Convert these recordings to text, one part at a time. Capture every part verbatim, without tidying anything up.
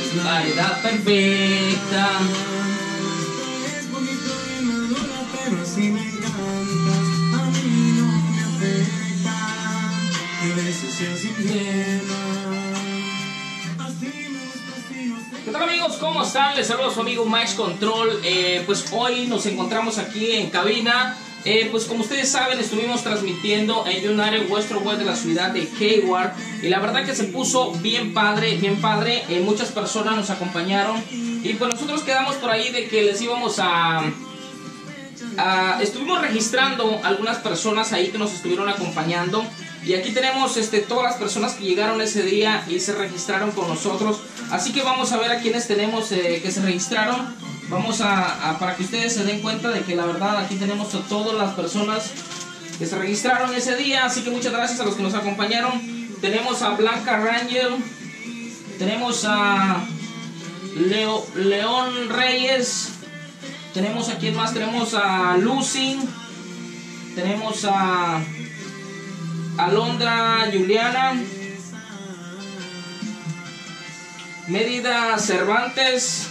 la edad perfecta. Es bonito y madura, pero así me encantas. A mí no me afecta. Que a veces seas infiel. ¿Qué tal, amigos? ¿Cómo están? Les saludo a su amigo Max Control. Eh, pues hoy nos encontramos aquí en cabina. Eh, pues como ustedes saben, estuvimos transmitiendo en United Western West de la ciudad de Hayward. Y la verdad que se puso bien padre, bien padre. Eh, muchas personas nos acompañaron. Y pues nosotros quedamos por ahí de que les íbamos a... a estuvimos registrando algunas personas ahí que nos estuvieron acompañando. Y aquí tenemos este, todas las personas que llegaron ese día y se registraron con nosotros. Así que vamos a ver a quienes tenemos eh, que se registraron. Vamos a, a, para que ustedes se den cuenta de que la verdad aquí tenemos a todas las personas que se registraron ese día. Así que muchas gracias a los que nos acompañaron. Tenemos a Blanca Rangel. Tenemos a Leo, León Reyes. Tenemos a quién más. Tenemos a Lucy. Tenemos a Alondra Juliana, Mérida Cervantes,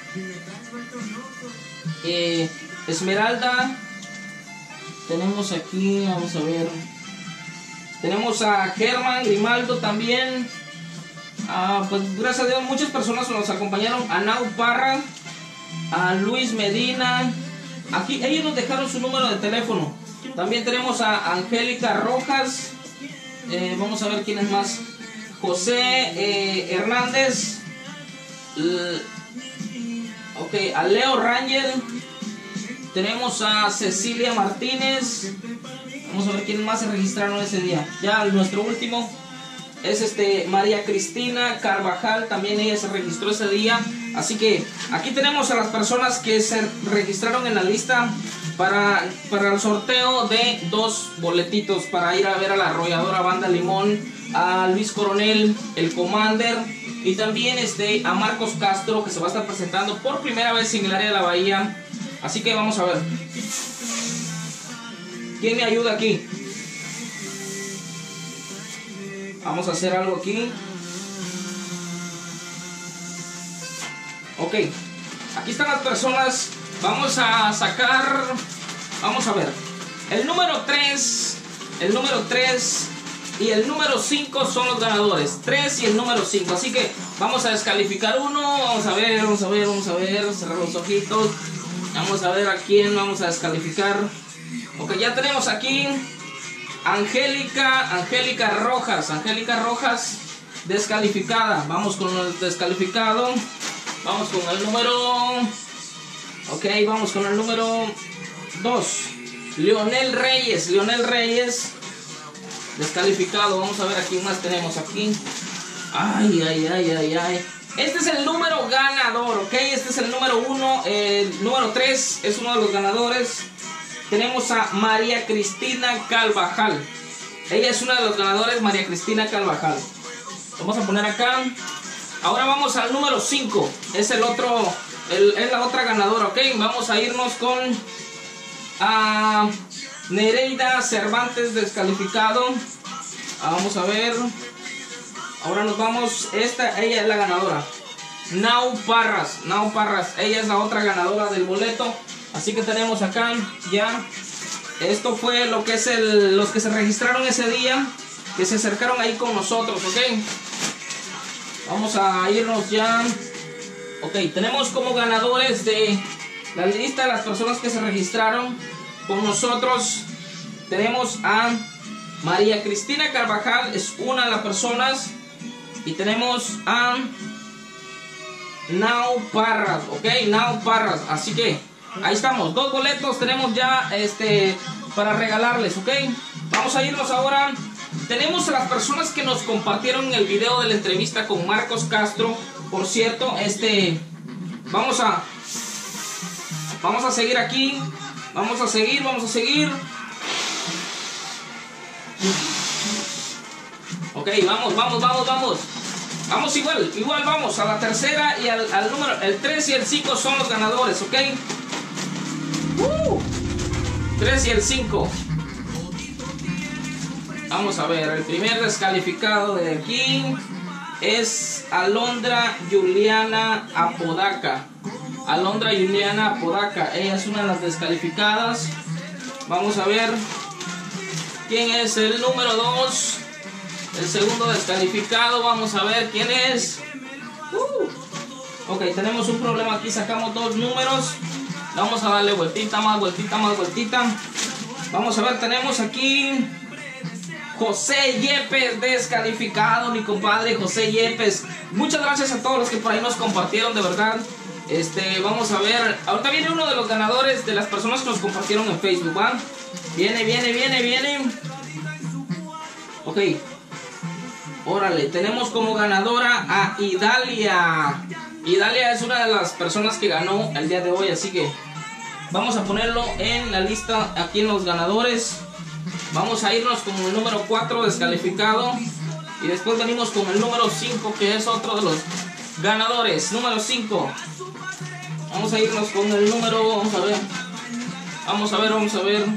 eh, Esmeralda. Tenemos aquí, vamos a ver, tenemos a Germán Grimaldo también. Ah, pues gracias a Dios muchas personas nos acompañaron. A Nau Parra, a Luis Medina. Aquí ellos nos dejaron su número de teléfono. También tenemos a Angélica Rojas. Eh, vamos a ver quién es más. José eh, Hernández. L ok, a Leo Rangel. Tenemos a Cecilia Martínez. Vamos a ver quién más se registraron ese día. Ya nuestro último es este María Cristina Carvajal. También ella se registró ese día. Así que aquí tenemos a las personas que se registraron en la lista Para, para el sorteo de dos boletitos para ir a ver a la Arrolladora Banda Limón, a Luis Coronel, el Commander, y también este, a Marcos Castro, que se va a estar presentando por primera vez en el área de la Bahía. Así que vamos a ver. ¿Quién me ayuda aquí? Vamos a hacer algo aquí. Ok, aquí están las personas. Vamos a sacar, vamos a ver, el número tres, el número tres y el número cinco son los ganadores, tres y el número cinco, así que vamos a descalificar uno, vamos a ver, vamos a ver, vamos a ver, cerrar los ojitos, vamos a ver a quién vamos a descalificar. Ok, ya tenemos aquí Angélica, Angélica Rojas, Angélica Rojas descalificada. Vamos con el descalificado, vamos con el número... Ok, vamos con el número dos. Leonel Reyes. Leonel Reyes descalificado. Vamos a ver a quién más tenemos aquí. Ay, ay, ay, ay, ay. Este es el número ganador, ok. Este es el número uno. El número tres es uno de los ganadores. Tenemos a María Cristina Carvajal. Ella es una de los ganadores, María Cristina Carvajal. Vamos a poner acá. Ahora vamos al número cinco. Es el otro... El, es la otra ganadora, ok. Vamos a irnos con a Nereida Cervantes descalificado. Vamos a ver. Ahora nos vamos. Esta, ella es la ganadora. Nau Parras, Nau Parras, ella es la otra ganadora del boleto. Así que tenemos acá ya. Esto fue lo que es el, los que se registraron ese día, que se acercaron ahí con nosotros, ok. Vamos a irnos ya. Ok, tenemos como ganadores de la lista de las personas que se registraron con nosotros. Tenemos a María Cristina Carvajal, es una de las personas. Y tenemos a Nau Parras, ok, Nau Parras. Así que ahí estamos, dos boletos tenemos ya este, para regalarles, ok. Vamos a irnos ahora. Tenemos a las personas que nos compartieron el video de la entrevista con Marcos Castro. Por cierto, este, vamos a, vamos a seguir aquí, vamos a seguir, vamos a seguir. Ok, vamos, vamos, vamos, vamos. Vamos igual, igual vamos a la tercera y al, al número, el tres y el cinco son los ganadores, ok. Uh, tres y el cinco. Vamos a ver, el primer descalificado de aquí. es Alondra Juliana Apodaca. Alondra Juliana Apodaca, ella es una de las descalificadas. Vamos a ver quién es el número dos. El segundo descalificado, vamos a ver quién es. Uh. Ok, tenemos un problema aquí, sacamos dos números. Vamos a darle vueltita, más vueltita, más vueltita. Vamos a ver, tenemos aquí José Yepes descalificado, mi compadre José Yepes. Muchas gracias a todos los que por ahí nos compartieron, de verdad. Este, vamos a ver, ahorita viene uno de los ganadores de las personas que nos compartieron en Facebook, ¿va? Viene, viene, viene, viene. Ok. Órale, tenemos como ganadora a Idalia. Idalia es una de las personas que ganó el día de hoy, así que vamos a ponerlo en la lista aquí en los ganadores. Vamos a irnos con el número cuatro descalificado. Y después venimos con el número cinco, que es otro de los ganadores. Número cinco. Vamos a irnos con el número, vamos a ver. Vamos a ver, vamos a ver.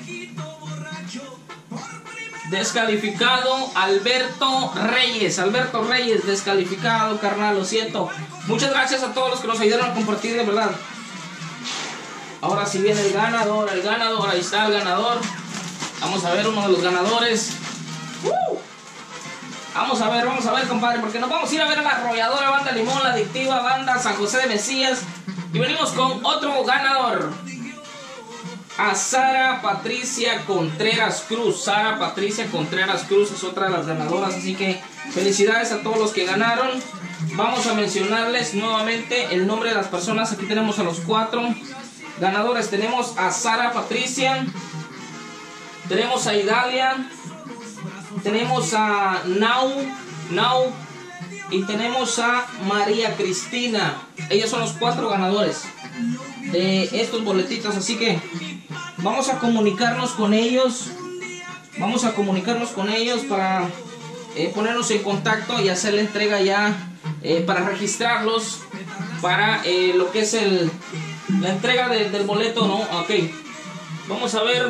Descalificado Alberto Reyes. Alberto Reyes descalificado, carnal, lo siento. Muchas gracias a todos los que nos ayudaron a compartir, de verdad. Ahora sí viene el ganador, el ganador, ahí está el ganador. Vamos a ver uno de los ganadores. Uh. Vamos a ver, vamos a ver, compadre, porque nos vamos a ir a ver a la arrolladora Banda Limón, la adictiva Banda San José de Mesías. Y venimos con otro ganador. A Sara Patricia Contreras Cruz. Sara Patricia Contreras Cruz es otra de las ganadoras, así que felicidades a todos los que ganaron. Vamos a mencionarles nuevamente el nombre de las personas. Aquí tenemos a los cuatro ganadores. Tenemos a Sara Patricia, tenemos a Idalia, tenemos a Nau, Nau y tenemos a María Cristina. Ellos son los cuatro ganadores de estos boletitos, así que vamos a comunicarnos con ellos. Vamos a comunicarnos con ellos para eh, ponernos en contacto y hacer la entrega ya, eh, para registrarlos para eh, lo que es el, la entrega de, del boleto, ¿no? Ok, vamos a ver.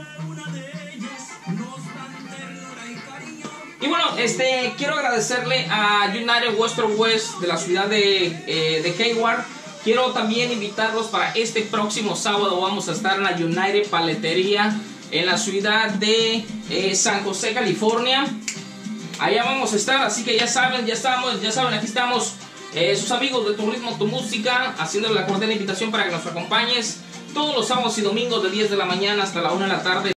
Y bueno, este, quiero agradecerle a United Western West de la ciudad de, eh, de Hayward. Quiero también invitarlos para este próximo sábado. Vamos a estar en la United Paletería en la ciudad de eh, San José, California. Allá vamos a estar, así que ya saben, ya estamos, ya saben, aquí estamos eh, sus amigos de Tu Ritmo, Tu Música, haciéndole la cordial invitación para que nos acompañes todos los sábados y domingos de diez de la mañana hasta la una de la tarde.